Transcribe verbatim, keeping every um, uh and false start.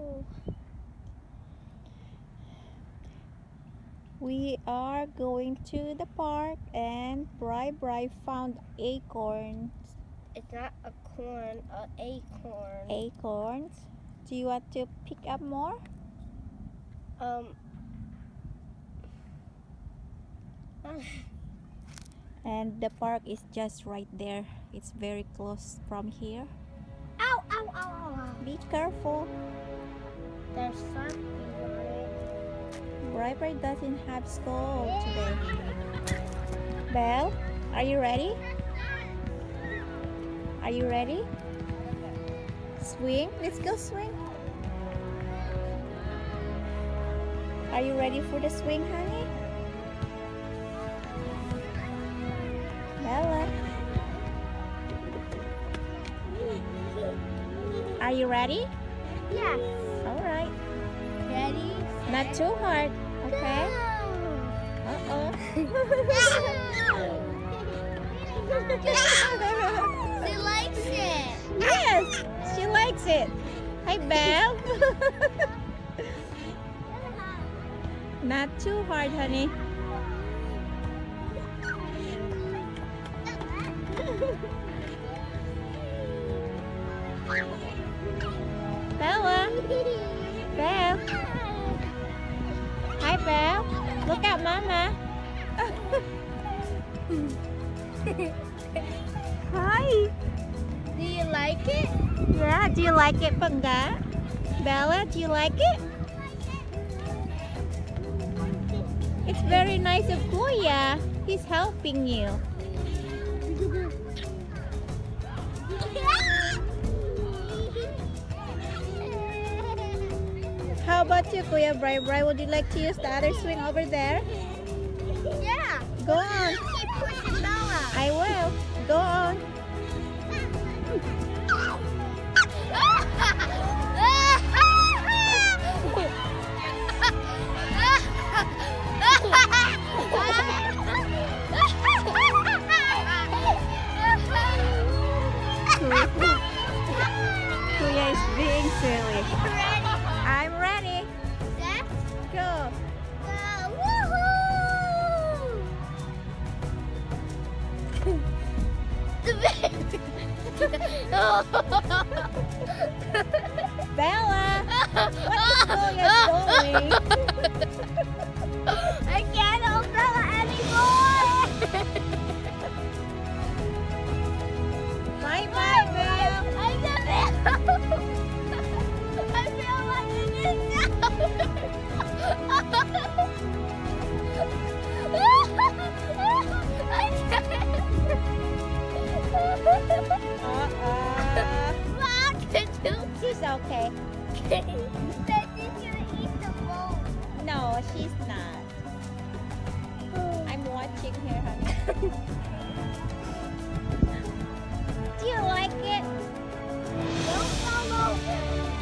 We are going to the park and Bri Bri found acorns. It's not a corn, an acorn. Acorns. Do you want to pick up more? Um. And the park is just right there. It's very close from here. Ow, ow, ow, ow, ow. Be careful. There's something on it. Bri Bri doesn't have school today. Belle, are you ready? Are you ready? Swing. Let's go swing. Are you ready for the swing, honey? Bella. Are you ready? Yes. All right. Ready? Not too hard, okay? Uh-oh. She likes it. Yes, she likes it. Hi, Belle. Not too hard, honey. Bella. Belle. Hi, Belle. Look at Mama. Hi. Do you like it? Yeah, do you like it, Pangga? Bella, do you like it? It's very nice of Kuya. He's helping you. How about you, Kuya Bri Bri? Would you like to use the other swing over there? Yeah. Go on. Keep pushing Bella. I will. Go on. Kuya is being silly. Ready? I'm ready. Set? Go. Go. Woohoo! The baby. Bella, what is Kuya doing? I can't hold Bella anymore. Bye bye, Belle. I can't. I feel like it is now. I can't. Uh-uh. Fuck, She's okay. That she's gonna eat the bone. No, she's not. I'm watching her, honey. Do you like it? Don't fall over.